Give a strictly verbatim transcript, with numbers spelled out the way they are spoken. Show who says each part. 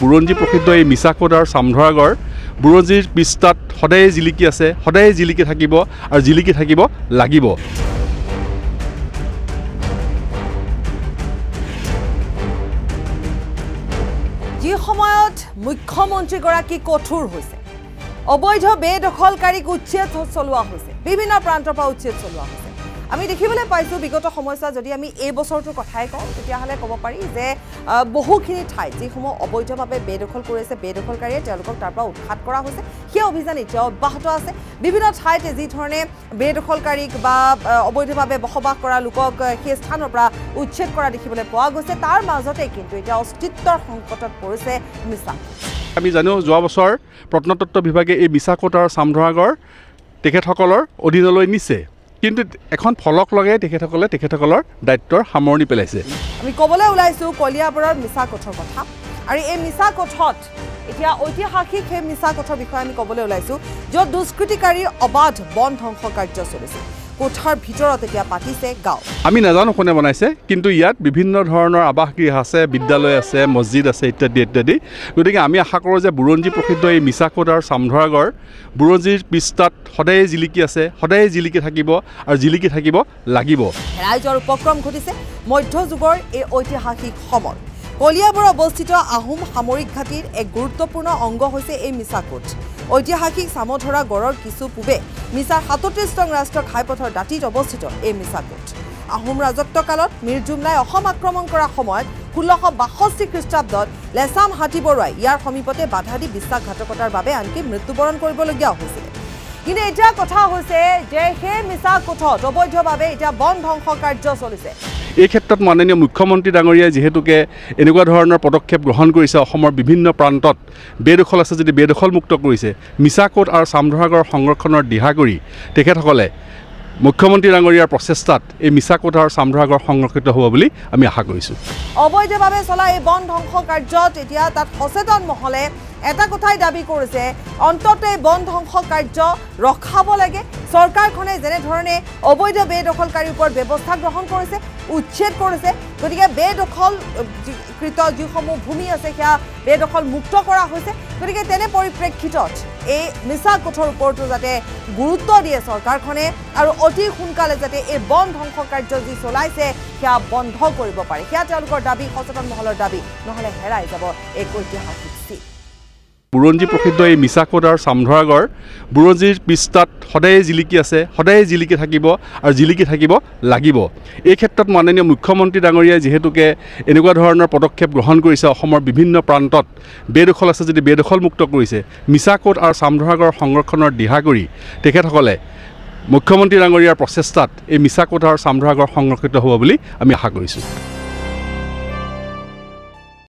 Speaker 1: বুৰঞ্জী প্ৰসিদ্ধ এই মিছাকোট আৰু চামধৰাগড় বুৰঞ্জীৰ পৃষ্ঠাত সদায় জিলিকি আছে, সদায় জিলিকি থাকিব আৰু জিলিকি থাকিব লাগিব।
Speaker 2: যি সময়ত মুখ্যমন্ত্ৰীগৰাকী কঠোৰ হৈছে, অবৈধ বেদখলকাৰীক উচ্ছেদ চলোৱা হৈছে, বিভিন্ন প্ৰান্তৰ পৰা উচ্ছেদ চলোৱা হৈছে। আমি দেখিবলৈ পাইছোঁ বিগত সময়ছোৱা যদি আমি এই বছৰটোৰ কথাই কওঁ তেতিয়াহ'লে ক'ব পাৰি যে বহুখিনি ঠাইত যিসমূহ অবৈধভাৱে বেদখল কৰি আছে বেদখলকাৰীয়ে তেওঁলোকক তাৰ পৰা উৎখাত কৰা হৈছে। সেই অভিযান এতিয়া অব্যাহত আছে। বিভিন্ন ঠাইত যি ধৰণে বেদখলকাৰীক বা অবৈধভাৱে বসবাস কৰা লোকক সেই স্থানৰ পৰা উচ্ছেদ কৰা দেখিবলৈ পোৱা গৈছে। তাৰ মাজতে কিন্তু এতিয়া অস্তিত্বৰ সংকটত পৰিছে মিছাকোট।
Speaker 1: আমি জানো যোৱা বছৰ প্ৰত্নতত্ত্ব বিভাগে এই মিছাকোট আৰু চামধৰাগড় তেখেতসকলৰ অধীনলৈ নিছে, কিন্তু এখন ফলক লগাই তেখেতসকলে তেখেতসকলৰ দায়িত্বৰ সামৰণি পেলাইছে।
Speaker 2: আমি ক'বলৈ ওলাইছোঁ কলিয়াবৰৰ মিছাকোটৰ কথা, আৰু এই মিছাকোটত এতিয়া ঐতিহাসিক সেই মিছাকোটৰ বিষয়ে আমি ক'বলৈ ওলাইছোঁ, য'ত দুষ্কৃতিকাৰীৰ অবাধ বন ধ্বংস কাৰ্য চলিছে। কোঠাৰ ভিতৰত এতিয়া পাতিছে গাঁও। আমি
Speaker 1: নাজানো কোনে বনাইছে, কিন্তু ইয়াত বিভিন্ন ধৰণৰ আৱাসগৃহ আছে, বিদ্যালয় আছে, মছজিদ আছে ইত্যাদি ইত্যাদি। গতিকে আমি আশা কৰোঁ যে বুৰঞ্জী প্ৰসিদ্ধ এই মিছাকোট আৰু চামধৰাগড় বুৰঞ্জীৰ পৃষ্ঠাত সদায় জিলিকি আছে, সদায় জিলিকি থাকিব আৰু জিলিকি থাকিব লাগিব।
Speaker 2: হেৰাই যোৱাৰ উপক্ৰম ঘটিছে মধ্যযুগৰ এই ঐতিহাসিক সমল। কলিয়াবৰ অৱস্থিত আহোম সামৰিক ঘাটিৰ এক গুৰুত্বপূৰ্ণ অংগ হৈছে এই মিছাকোট। ঐতিহাসিক চামধৰা গড়ৰ কিছু পূবে মিছাৰ সাতত্ৰিছ নং ৰাষ্ট্ৰীয় ঘাইপথৰ দাঁতিত অৱস্থিত এই মিছাকোট। আহোম ৰাজত্বকালত মীৰ জুমলাই অসম আক্ৰমণ কৰাৰ সময়ত ষোল্লশ বাষষ্ঠি খ্ৰীষ্টাব্দত লেছাম হাতীবৰুৱাই ইয়াৰ সমীপতে বাধা দি বিশ্বাসঘাতকতাৰ বাবে আনকি মৃত্যুবৰণ কৰিবলগীয়া হৈছিল। কিন্তু এতিয়া কথা হৈছে যে সেই মিছাকোটত অবৈধভাৱে এতিয়া বন ধ্বংস কাৰ্য চলিছে।
Speaker 1: এই ক্ষেত্ৰত মাননীয় মুখ্যমন্ত্ৰী ডাঙৰীয়াই যিহেতুকে এনেকুৱা ধৰণৰ পদক্ষেপ গ্ৰহণ কৰিছে, অসমৰ বিভিন্ন প্ৰান্তত বেদখল আছে যদি বেদখলমুক্ত কৰিছে, মিছাকোট আৰু চামধৰাগড় সংৰক্ষণৰ দিহা কৰি তেখেতসকলে মুখ্যমন্ত্ৰী ডাঙৰীয়াৰ প্ৰচেষ্টাত এই মিছাকোট আৰু চামধৰাগড় সংৰক্ষিত হ'ব বুলি আমি আশা কৰিছোঁ।
Speaker 2: অবৈধভাৱে চলা এই বন ধ্বংস কাৰ্যত এতিয়া তাত সচেতন মহলে এটা কথাই দাবী কৰিছে, অন্ততে বন ধ্বংস কাৰ্য ৰখাব লাগে। চৰকাৰখনে যেনেধৰণে অবৈধ বেদখলকাৰীৰ ওপৰত ব্যৱস্থা গ্ৰহণ কৰিছে, উচ্ছেদ কৰিছে, গতিকে বেদখলকৃত যিসমূহ ভূমি আছে সেয়া বেদখল মুক্ত কৰা হৈছে। গতিকে তেনে পৰিপ্ৰেক্ষিতত এই মিছাকোটৰ ওপৰতো যাতে গুৰুত্ব দিয়ে চৰকাৰখনে, আৰু অতি সোনকালে যাতে এই বন ধ্বংস কাৰ্য যি চলাইছে সেয়া বন্ধ কৰিব পাৰে, সেয়া তেওঁলোকৰ দাবী, সচেতন মহলৰ দাবী। নহ'লে হেৰাই যাব এই ঐতিহাসিক চিন।
Speaker 1: বুৰঞ্জী প্ৰসিদ্ধ এই মিছাকোট আৰু চামধৰাগড় বুৰঞ্জীৰ পৃষ্ঠাত সদায় জিলিকি আছে, সদায় জিলিকি থাকিব আৰু জিলিকি থাকিব লাগিব। এই ক্ষেত্ৰত মাননীয় মুখ্যমন্ত্ৰী ডাঙৰীয়াই যিহেতুকে এনেকুৱা ধৰণৰ পদক্ষেপ গ্ৰহণ কৰিছে, অসমৰ বিভিন্ন প্ৰান্তত বেদখল আছে যদি বেদখলমুক্ত কৰিছে, মিছাকোট আৰু চামধৰাগড় সংৰক্ষণৰ দিহা কৰি তেখেতসকলে মুখ্যমন্ত্ৰী ডাঙৰীয়াৰ প্ৰচেষ্টাত এই মিছাকোট আৰু চামধৰাগড় সংৰক্ষিত হ'ব বুলি আমি আশা কৰিছোঁ।